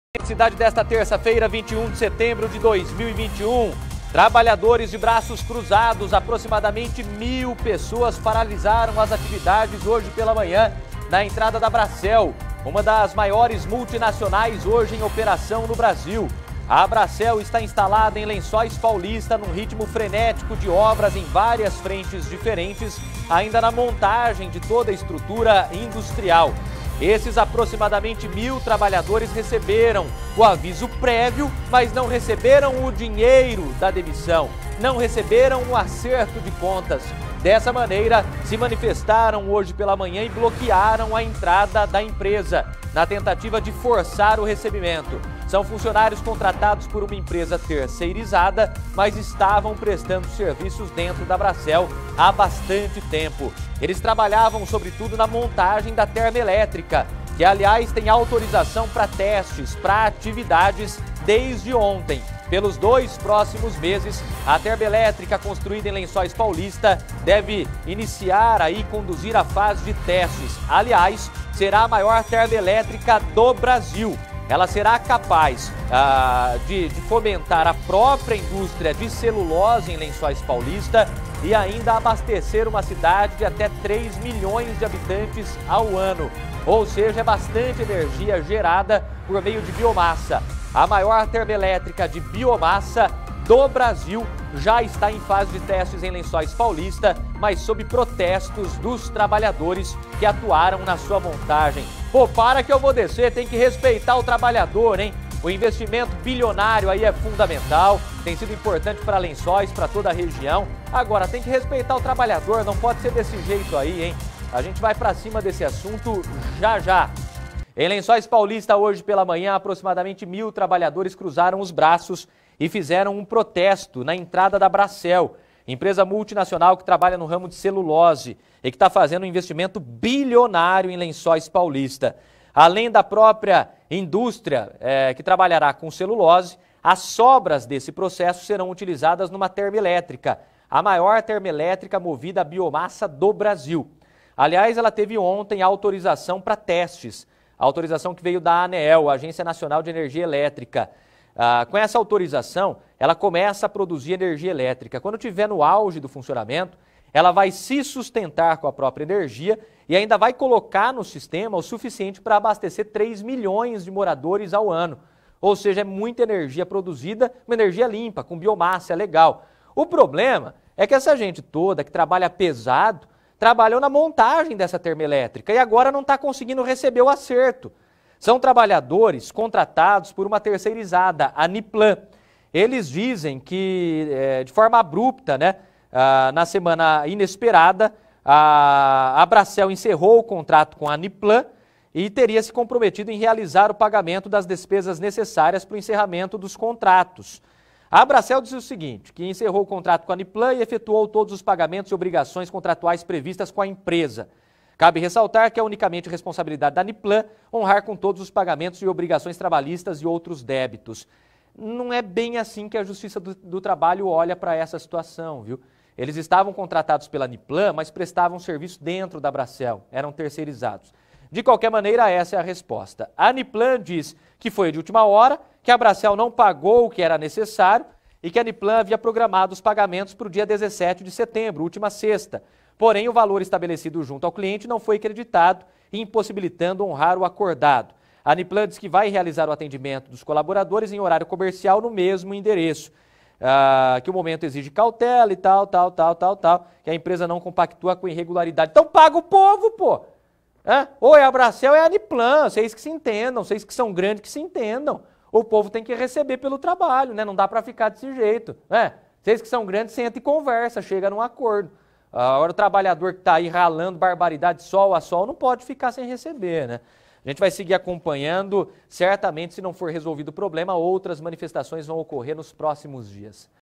Cidade desta terça-feira, 21 de setembro de 2021. Trabalhadores de braços cruzados, aproximadamente 1.000 pessoas paralisaram as atividades hoje pela manhã na entrada da Bracel, uma das maiores multinacionais hoje em operação no Brasil. A Bracel está instalada em Lençóis Paulista num ritmo frenético de obras em várias frentes diferentes, ainda na montagem de toda a estrutura industrial. Esses aproximadamente 1.000 trabalhadores receberam o aviso prévio, mas não receberam o dinheiro da demissão, não receberam o acerto de contas. Dessa maneira, se manifestaram hoje pela manhã e bloquearam a entrada da empresa, na tentativa de forçar o recebimento. São funcionários contratados por uma empresa terceirizada, mas estavam prestando serviços dentro da Bracel há bastante tempo. Eles trabalhavam, sobretudo, na montagem da termoelétrica, que, aliás, tem autorização para testes, para atividades desde ontem. Pelos 2 próximos meses, a termoelétrica construída em Lençóis Paulista deve iniciar e conduzir a fase de testes. Aliás, será a maior termoelétrica do Brasil. Ela será capaz de fomentar a própria indústria de celulose em Lençóis Paulista e ainda abastecer uma cidade de até 3 milhões de habitantes ao ano. Ou seja, é bastante energia gerada por meio de biomassa. A maior termoelétrica de biomassa do Brasil já está em fase de testes em Lençóis Paulista, mas sob protestos dos trabalhadores que atuaram na sua montagem. Pô, para que eu vou descer, tem que respeitar o trabalhador, hein? O investimento bilionário aí é fundamental, tem sido importante para Lençóis, para toda a região. Agora, tem que respeitar o trabalhador, não pode ser desse jeito aí, hein? A gente vai para cima desse assunto já já. Em Lençóis Paulista, hoje pela manhã, aproximadamente 1.000 trabalhadores cruzaram os braços e fizeram um protesto na entrada da Bracel, empresa multinacional que trabalha no ramo de celulose e que está fazendo um investimento bilionário em Lençóis Paulista. Além da própria indústria que trabalhará com celulose, as sobras desse processo serão utilizadas numa termoelétrica, a maior termoelétrica movida a biomassa do Brasil. Aliás, ela teve ontem autorização para testes, a autorização que veio da ANEEL, a Agência Nacional de Energia Elétrica. Com essa autorização, ela começa a produzir energia elétrica. Quando estiver no auge do funcionamento, ela vai se sustentar com a própria energia e ainda vai colocar no sistema o suficiente para abastecer 3 milhões de moradores ao ano. Ou seja, é muita energia produzida, uma energia limpa, com biomassa, é legal. O problema é que essa gente toda que trabalha pesado, trabalhou na montagem dessa termoelétrica e agora não está conseguindo receber o acerto. São trabalhadores contratados por uma terceirizada, a Niplan. Eles dizem que, de forma abrupta, na semana inesperada, a Bracel encerrou o contrato com a Niplan e teria se comprometido em realizar o pagamento das despesas necessárias para o encerramento dos contratos. A Bracel diz o seguinte, que encerrou o contrato com a Niplan e efetuou todos os pagamentos e obrigações contratuais previstas com a empresa. Cabe ressaltar que é unicamente responsabilidade da Niplan honrar com todos os pagamentos e obrigações trabalhistas e outros débitos. Não é bem assim que a Justiça do Trabalho olha para essa situação, viu? Eles estavam contratados pela Niplan, mas prestavam serviço dentro da Bracel, eram terceirizados. De qualquer maneira, essa é a resposta. A Niplan diz que foi de última hora, que a Bracel não pagou o que era necessário e que a Niplan havia programado os pagamentos para o dia 17 de setembro, última sexta. Porém, o valor estabelecido junto ao cliente não foi creditado, impossibilitando honrar o acordado. A Niplan diz que vai realizar o atendimento dos colaboradores em horário comercial no mesmo endereço, que o momento exige cautela e tal, que a empresa não compactua com irregularidade. Então paga o povo, pô! Ou é a Bracel, é a Niplan, vocês que se entendam, vocês que são grandes que se entendam. O povo tem que receber pelo trabalho, né? Não dá para ficar desse jeito. Vocês que são grandes, senta e conversa, chega num acordo. Agora o trabalhador que está aí ralando barbaridade sol a sol não pode ficar sem receber, né? A gente vai seguir acompanhando, certamente se não for resolvido o problema, outras manifestações vão ocorrer nos próximos dias.